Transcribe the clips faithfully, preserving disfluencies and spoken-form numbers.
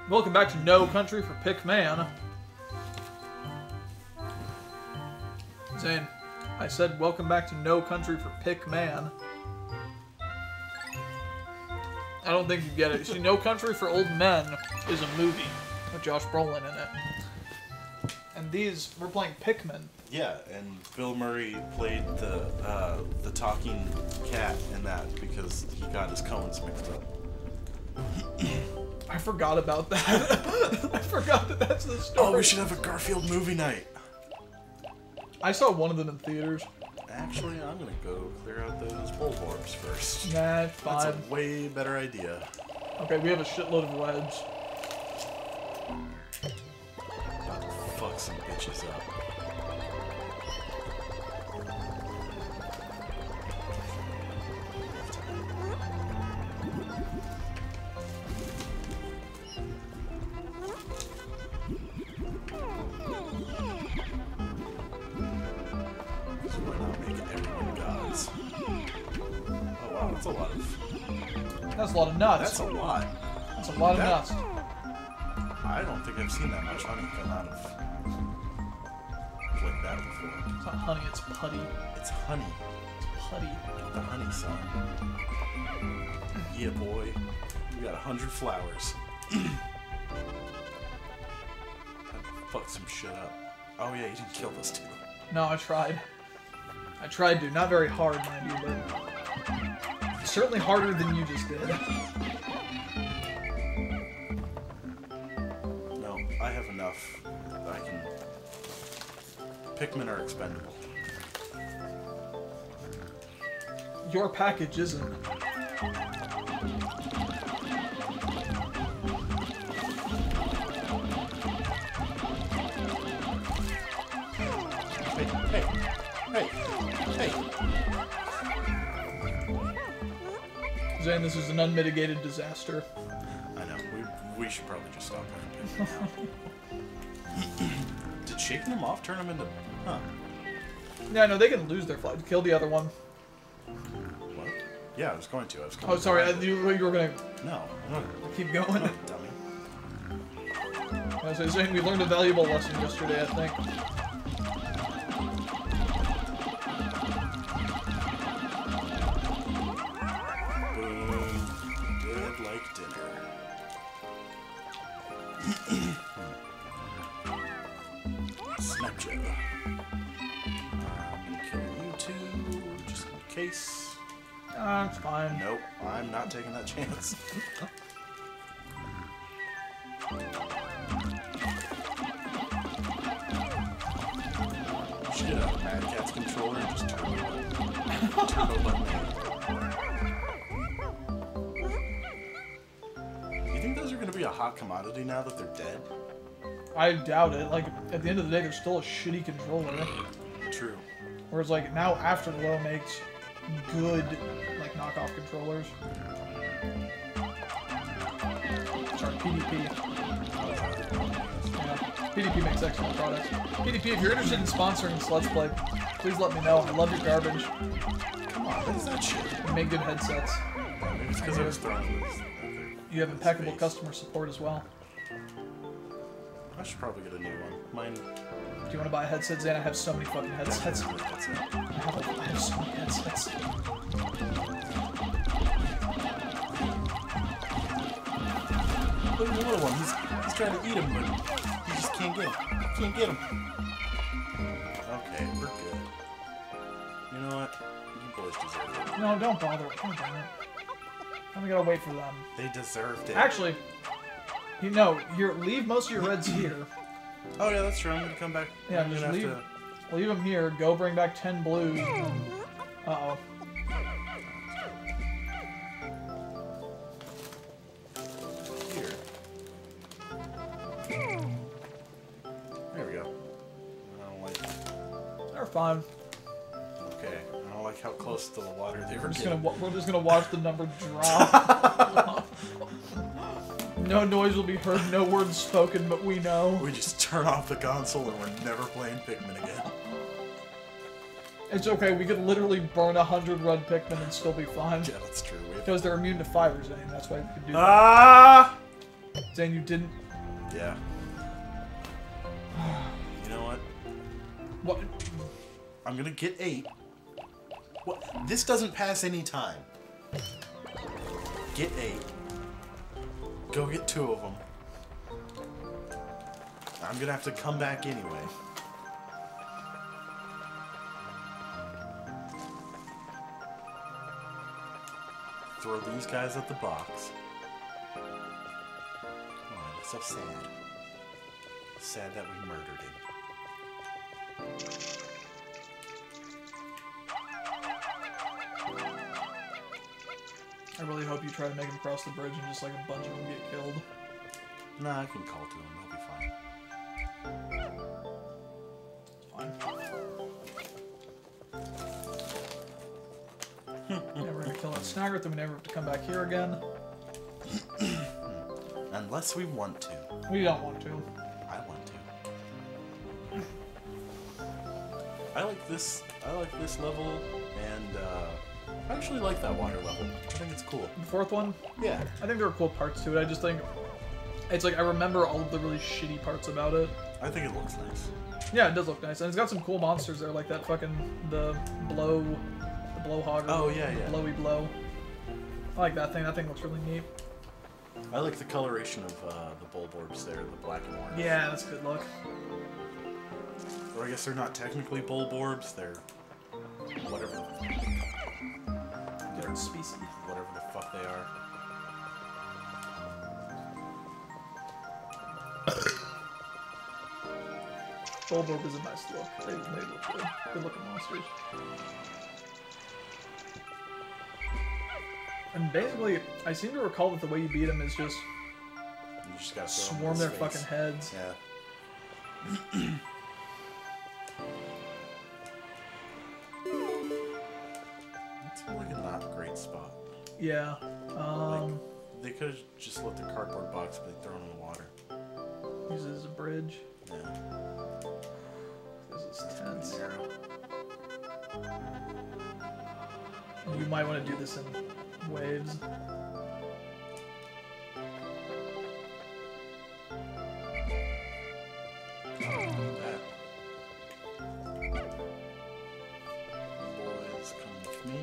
Welcome back to No Country for Pikmin. Zane, I said welcome back to No Country for Pikmin. I don't think you get it. See, No Country for Old Men is a movie with Josh Brolin in it. And these, we're playing Pikmin. Yeah, and Bill Murray played the uh, the talking cat in that because he got his cones mixed up. I forgot about that. I forgot that that's the story. Oh, we should have a Garfield movie night. I saw one of them in theaters. Actually, I'm gonna go clear out those bulb orbs first. Nah, it's fine. That's a way better idea. Okay, we have a shitload of webs. About to fuck some bitches up. That's a lot of... That's a lot of nuts. That's a lot. That's a lot of that, nuts. I don't think I've seen that much honey come out of... like that before. It's not honey, it's putty. It's honey. It's putty. The honey, son. Yeah, boy. We got a hundred flowers. Time to fuck some shit up. Oh yeah, you didn't kill those two. No, I tried. I tried to. Not very hard, mind you, but... certainly harder than you just did. No, I have enough that I can... Pikmin are expendable. Your package isn't. Hey, hey, hey, hey! Zane, this is an unmitigated disaster. I know. We, we should probably just stop there. Did shaking them off turn them into... Huh. Yeah, no, they can lose their flight. Kill the other one. What? Yeah, I was going to. I was Oh, sorry. I, you, you were going to... No. No. Keep going. No, dummy. I was saying we learned a valuable lesson yesterday, I think. Snapchat. I'm gonna kill you two, just in case. Ah, uh, it's fine. Nope, I'm not taking that chance. Should get a Mad Cat's controller and just turn it turbo button. You think those are gonna be a hot commodity now that they're dead? I doubt it. Like, at the end of the day, they're still a shitty controller. True. Whereas, like, now Afterglow makes good, like, knockoff controllers. Sorry, P D P. Yeah, P D P makes excellent products. P D P, if you're interested in sponsoring this Let's Play, please let me know. I love your garbage. Come on, what is that shit? You make good headsets. Maybe it's because I was throwing this. You have impeccable customer support as well. I should probably get a new one. Mine. Do you want to buy a headset, Zane? I have so many fucking headsets. I have, I have so many headsets. Look at the little one. He's he's trying to eat him, but he just can't get him. Can't get him. Okay, we're good. You know what? You boys deserve it. No, don't bother. Don't bother. Now we gotta wait for them. They deserved it. Actually, you know, here, leave most of your reds here. Oh yeah, that's true. I'm gonna come back. Yeah, I'm just gonna leave, have to... leave them here. Go bring back ten blues. Uh oh. Here. There we go. I don't like. They're fine. Okay. I don't like how close to the water they were We're just getting. gonna we're just gonna watch the number drop. No noise will be heard, no words spoken, but we know. We just turn off the console and we're never playing Pikmin again. It's okay, we could literally burn a hundred red Pikmin and still be fine. Yeah, that's true. Because they're immune to fire, Zane, that's why we could do that. Ah! Saying you didn't... Yeah. You know what? What? I'm gonna get eight. What? This doesn't pass any time. Get eight. Go get two of them. I'm gonna have to come back anyway. Throw these guys at the box. Oh, it's so sad. Sad that we murdered him. I really hope you try to make him cross the bridge and just like a bunch of them get killed. Nah, I can call to him. He'll be fine. Fine. Yeah, we're gonna kill that Snaggart, then we never have to come back here again. Unless we want to. We don't want to. I want to. I like this. I like this level, and uh, I actually like that water level. I think it's cool. The fourth one? Yeah. I think there are cool parts to it. I just think it's like I remember all of the really shitty parts about it. I think it looks nice. Yeah, it does look nice, and it's got some cool monsters there, like that fucking the blow, the blowhog. Oh yeah, yeah. Blowy blow. I like that thing. That thing looks really neat. I like the coloration of uh, the bulborbs there, the black and orange. Yeah, that's a good look. Or I guess they're not technically bulborbs, they're whatever. Different species. Whatever the fuck they are. Bulborb is a nice look. They, they look good. Good looking monsters. And basically, I seem to recall that the way you beat them is just, You just gotta throw them in swarm his their face. fucking heads. Yeah. It's like a not great spot. Yeah. Um, Like, they could have just let the cardboard box be thrown in the water. use it as a bridge. Yeah. This is Pretty tense. narrow. You might want to do this in waves. That. Boys, come with me.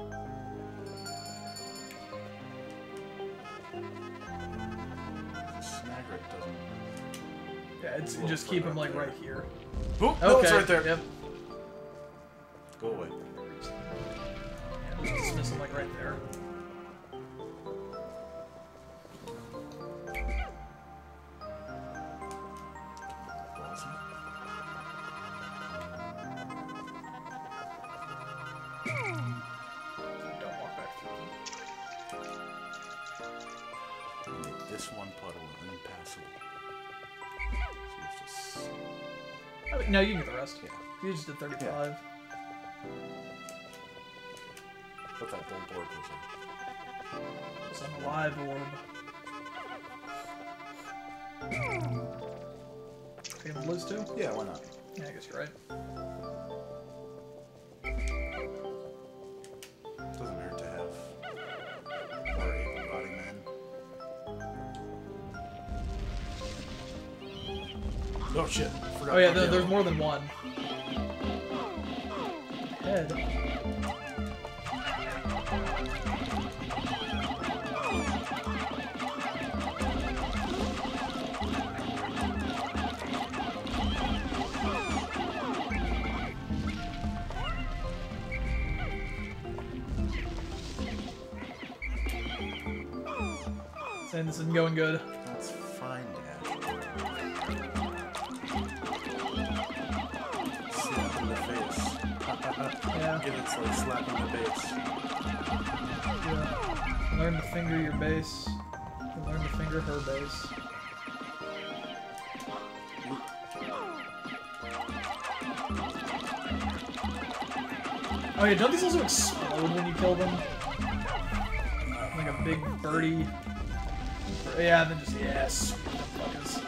The Snaggart doesn't. Yeah, it's A little just keep further him up like there. right here. Oh, Okay. no, it's right there. Yep. Go away. Yeah, just dismiss him like right there. Ballsy. Don't walk back through them. Make this one puddle impassable. So you have to s- I mean, no, you can get the rest. Yeah. You just did thirty-five. Put that bull board was in. It's an alive orb. Take him Blizz too? Yeah, why not? Yeah, I guess you're right. Doesn't hurt to have more able-bodied men. Oh shit! Forgot Oh yeah, about there, the there's other more than one. Head. Saying this isn't going good. That's fine, Dad. Slap in the face. Yeah. Give it like slap in the face. Yeah. Learn to finger your base. And learn to finger her base. Oh yeah, don't these also explode when you kill them? Like a big birdie. Yeah, and then just, yeah, sweet motherfuckers.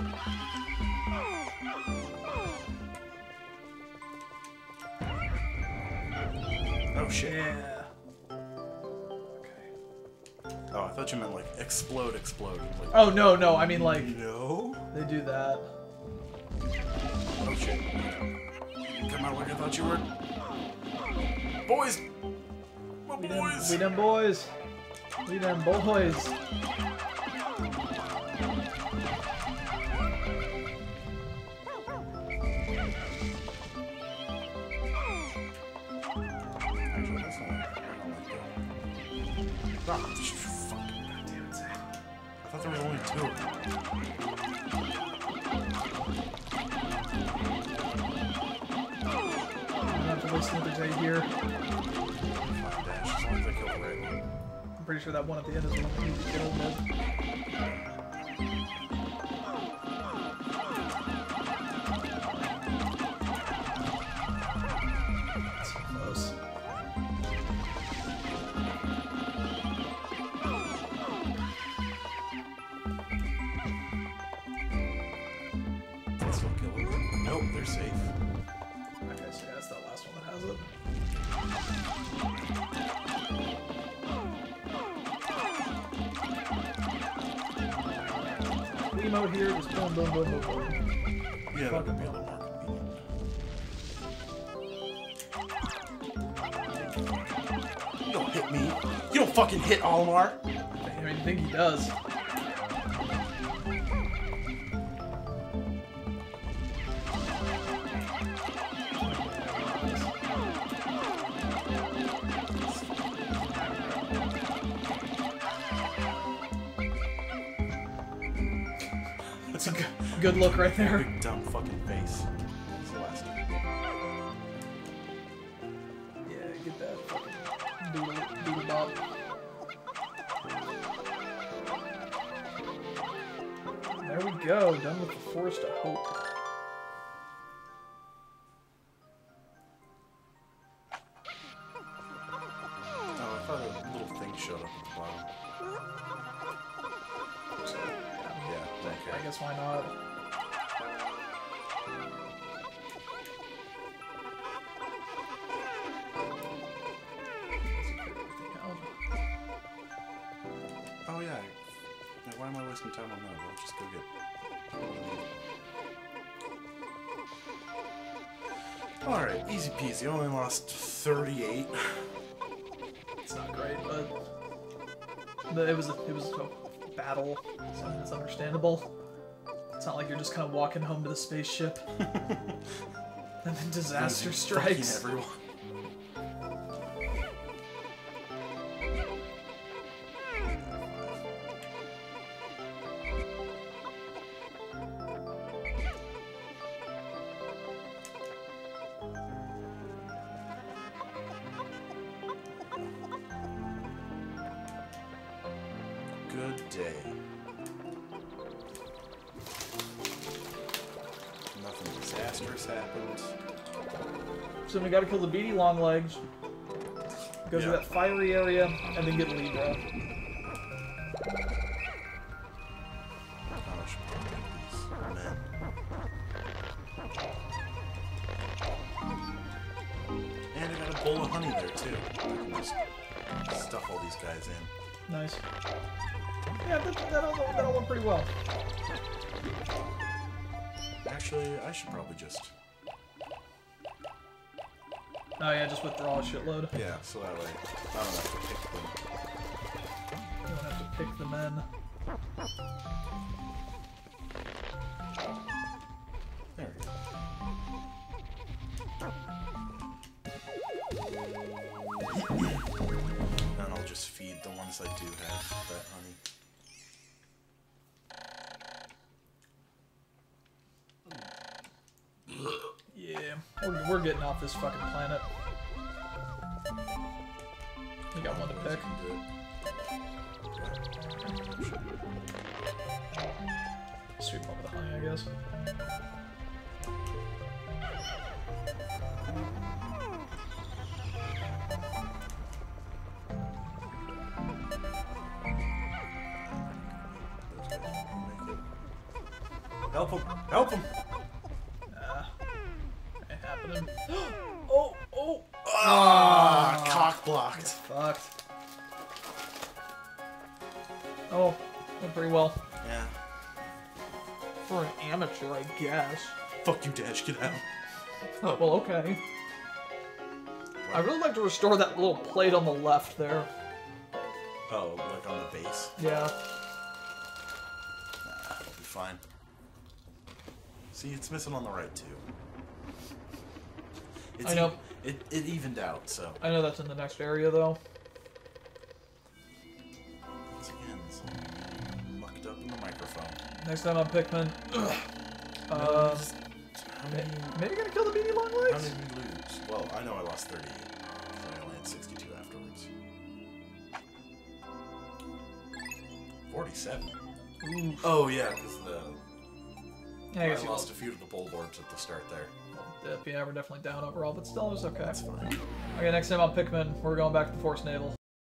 Oh shit. Yeah. Okay. Oh, I thought you meant like explode, explode. Like, Oh, no, no, I mean like... No? They do that. Oh shit. Come out like I thought you were. Boys! My We boys! them, we them boys. We them boys. Actually, that's not, I don't like that. Ah, sh- fucking goddamn it. I thought there was only two. I don't have to waste another day here. Fine dash, as long as I kill the right one. I'm pretty sure that one at the end is the one we need to kill with. So close. Still kill it. Nope, they're safe. Okay, so yeah, that's that last one that has it. Emote here, just boom, boom, boom, boom, boom. Yeah, that would be a little more convenient. You don't hit me. You don't fucking hit Olimar. I mean, I think he does. That's a good, good look right there. Big dumb fucking face. That's the last one. Yeah, get that fucking doodle, doodle bop. There we go, done with the Forest of Hope. Oh, I thought a little thing showed up at the bottom. So, Yeah, I okay. guess why not? Oh yeah. Like, why am I wasting time on that? I'll just go get. Alright, easy peasy. Only lost thirty-eight. It's not great, but, but it was a, it was a battle, so it's understandable. It's not like you're just kind of walking home to the spaceship, and then disaster strikes. Fucking everyone. Good day. Nothing disastrous happened. So we gotta kill the beady long legs, go Yeah. to that fiery area, and then get Libra. Oh, I should probably get these men. And I got a bowl of honey there too. I can just stuff all these guys in. Nice. Yeah, that, that'll, that'll work pretty well. Actually, I should probably just... Oh yeah, just withdraw a shitload. Yeah, so that way I don't have to pick them. You don't have to pick the men. There we go. And I'll just feed the ones I do have that honey. Yeah, we're, we're getting off this fucking planet. You got one to pick. Can do it. Sweep over the honey, I guess. Help him! Help him! Ah, ain't happening. Oh, oh! Ah, cock blocked. Fucked. Oh, went pretty well. Yeah. For an amateur, I guess. Fuck you, Dash. Get out. Oh, well, okay. I really like to restore that little plate on the left there. Oh, like on the base? Yeah. Nah, it'll be fine. See, it's missing on the right, too. It's I know. E it, it evened out, so. I know that's in the next area, though. Once again, it's mucked up in the microphone. Next time on Pikmin. Ugh. No, Um, just, how many, maybe gonna kill the beady long how legs? did we lose? Well, I know I lost thirty-eight, because I only had sixty-two afterwards. forty-seven. Ooh. Oh, yeah, because the... Yeah, I guess I you lost lost a few of the pole boards at the start there. dip. Yeah, we're definitely down overall, but still, it was okay. That's fine. Okay, next time on Pikmin, we're going back to the Force Naval.